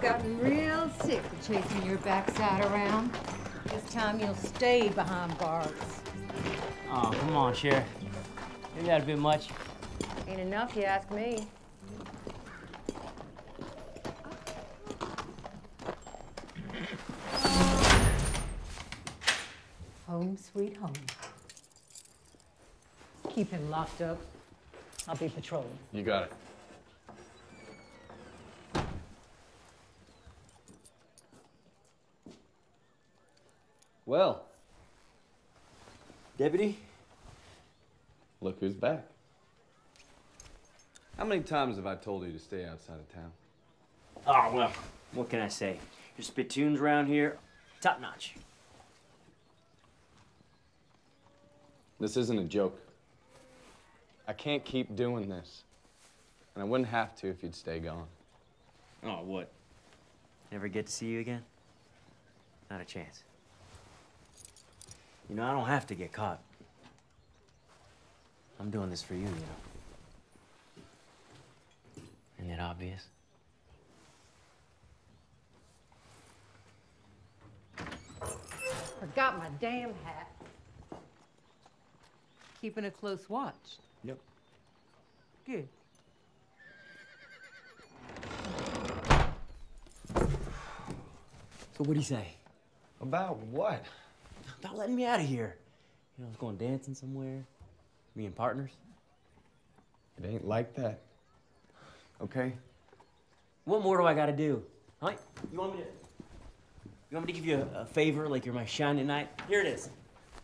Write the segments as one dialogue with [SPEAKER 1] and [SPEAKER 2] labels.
[SPEAKER 1] gotten real sick of chasing your backside around. This time you'll stay behind bars.
[SPEAKER 2] Oh, come on, Sheriff. Maybe that a bit much.
[SPEAKER 1] Ain't enough, you ask me. Home sweet home. Keep him locked up. I'll be patrolling.
[SPEAKER 3] You got it. Well,
[SPEAKER 2] Deputy?
[SPEAKER 3] look who's back. How many times have I told you to stay outside of town?
[SPEAKER 2] Oh, well, what can I say? Your spittoons around here, top notch.
[SPEAKER 3] This isn't a joke. I can't keep doing this. And I wouldn't have to if you'd stay gone.
[SPEAKER 2] Oh, what? Never get to see you again? Not a chance. You know, I don't have to get caught. I'm doing this for you, you know. Isn't it obvious?
[SPEAKER 1] Forgot my damn hat. Keeping a close watch.
[SPEAKER 3] Yep.
[SPEAKER 1] Good.
[SPEAKER 2] So what'd he say?
[SPEAKER 3] About what?
[SPEAKER 2] About letting me out of here. You know, I was going dancing somewhere. Being partners.
[SPEAKER 3] It ain't like that. Okay?
[SPEAKER 2] What more do I gotta do? Huh? You want me to give you a favor like you're my shining knight? Here it is.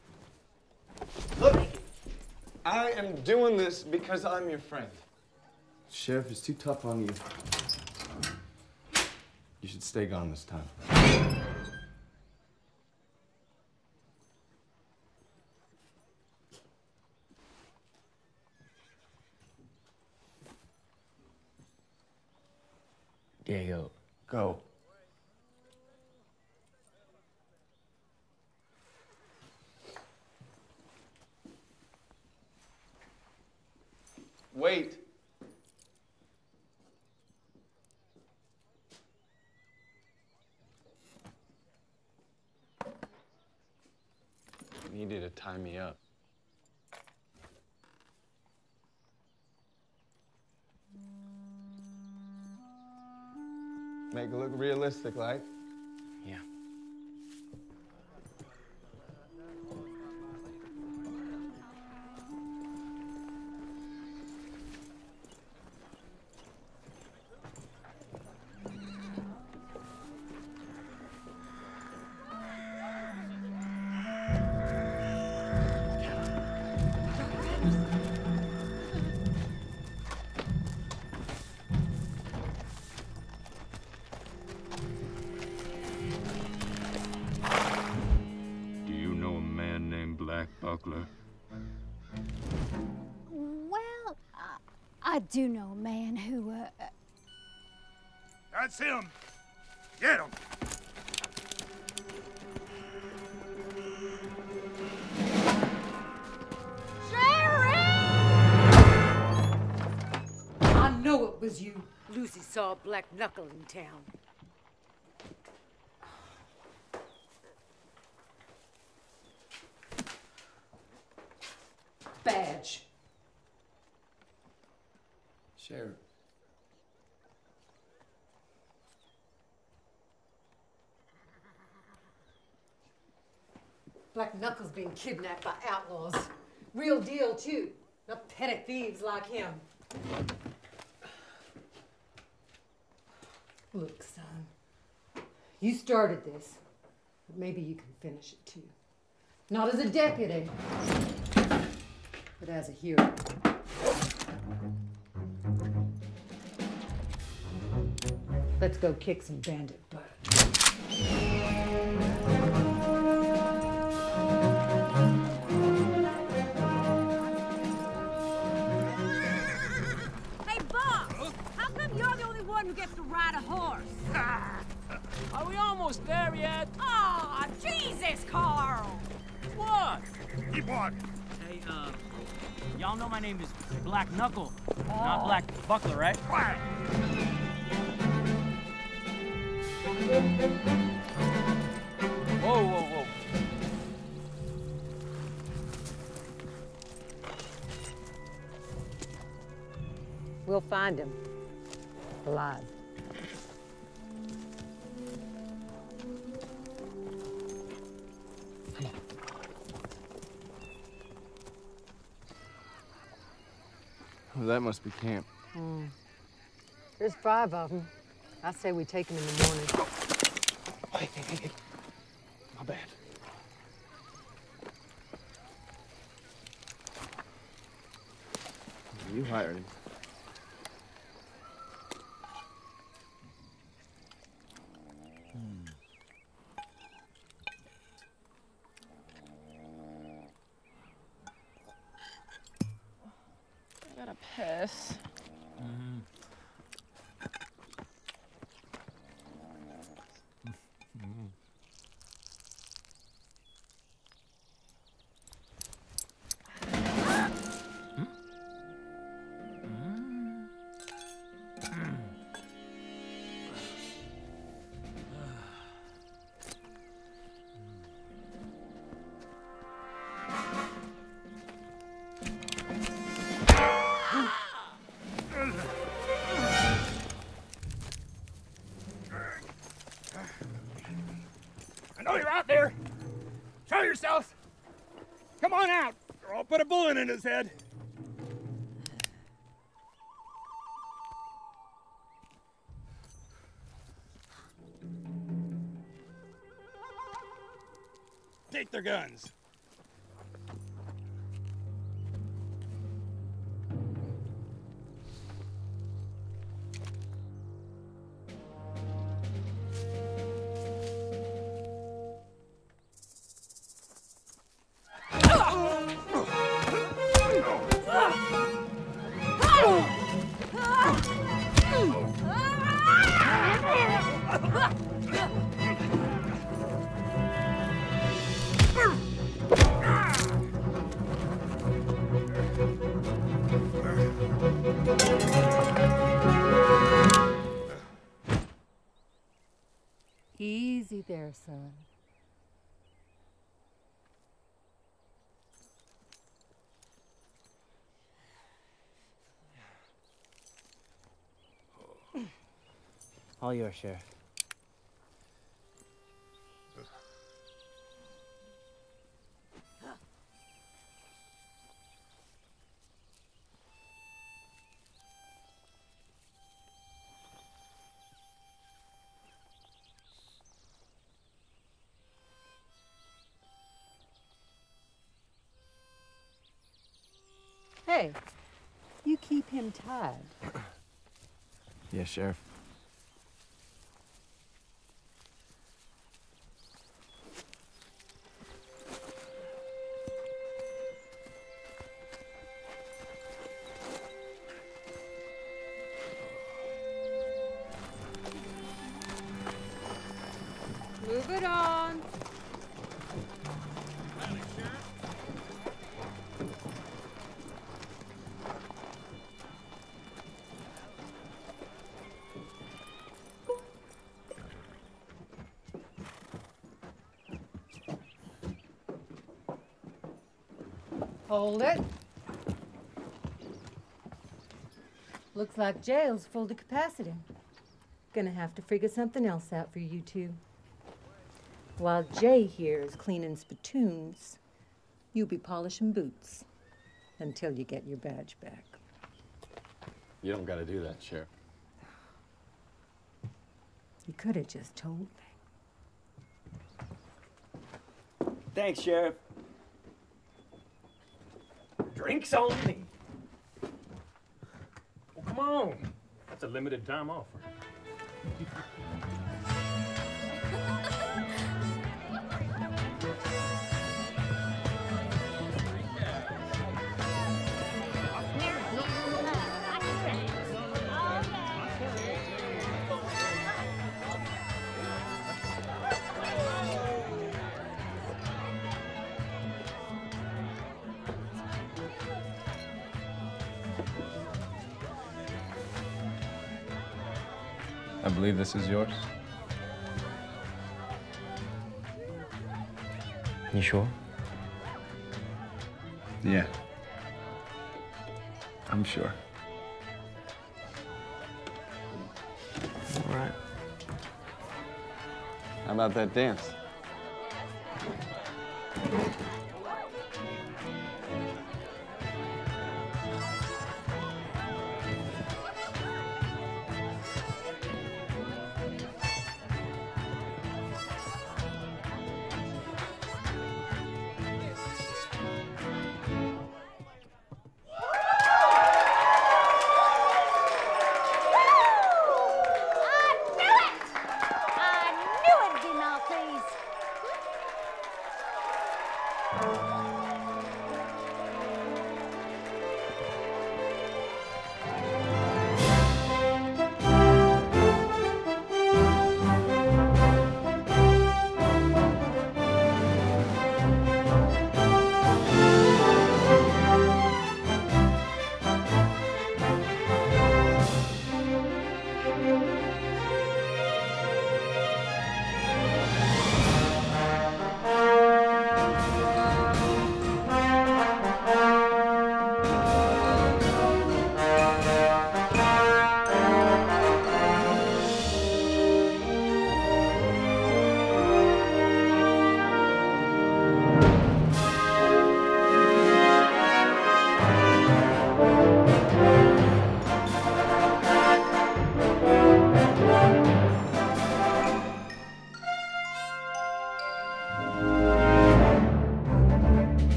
[SPEAKER 3] Look! I am doing this because I'm your friend. Sheriff is too tough on you. You should stay gone this time.
[SPEAKER 2] Diego.
[SPEAKER 3] Go. Wait. You needed to tie me up. Make it look realistic, like.
[SPEAKER 2] Yeah.
[SPEAKER 4] Black Knuckle?
[SPEAKER 5] Well, I do know a man who,
[SPEAKER 4] That's him! Get him!
[SPEAKER 1] I know it was you. Lucy saw Black Knuckle in town. Badge.
[SPEAKER 3] Sheriff.
[SPEAKER 1] Black Knuckle's being kidnapped by outlaws. Real deal, too. Not petty thieves like him. Look, son. You started this, but maybe you can finish it, too. Not as a deputy, but as a hero. Let's go kick some bandit butt.
[SPEAKER 6] Hey, Bob! How come you're the only one who gets to ride a horse?
[SPEAKER 7] Are we almost there yet?
[SPEAKER 6] Aw, Jesus, Carl!
[SPEAKER 7] What?
[SPEAKER 4] Keep walking.
[SPEAKER 7] Hey, y'all know my name is Black Knuckle, not Black Buckler, right?
[SPEAKER 4] Quiet.
[SPEAKER 7] Whoa, whoa, whoa.
[SPEAKER 1] We'll find him. Alive.
[SPEAKER 3] Well, that must be camp.
[SPEAKER 1] There's 5 of them. I say we take them in the morning.
[SPEAKER 3] Hey. My bad. You hired him.
[SPEAKER 8] I gotta piss.
[SPEAKER 4] I know you're out there. Show yourself. Come on out, or I'll put a bullet in his head. Take their guns.
[SPEAKER 1] Easy there, son.
[SPEAKER 2] All yours, Sheriff.
[SPEAKER 1] Hey, you keep him tied.
[SPEAKER 3] Yes, Sheriff.
[SPEAKER 1] Move it on. Hold it. Looks like jail's full to capacity. Gonna have to figure something else out for you two. While Jay here is cleaning spittoons, you'll be polishing boots until you get your badge back.
[SPEAKER 3] You don't gotta do that, Sheriff.
[SPEAKER 1] You could have just told me.
[SPEAKER 2] Thanks, Sheriff. Drinks only.
[SPEAKER 9] Well, come on. That's a limited time offer.
[SPEAKER 3] I believe this is yours.
[SPEAKER 2] You sure?
[SPEAKER 3] Yeah. I'm sure.
[SPEAKER 2] All right.
[SPEAKER 3] How about that dance?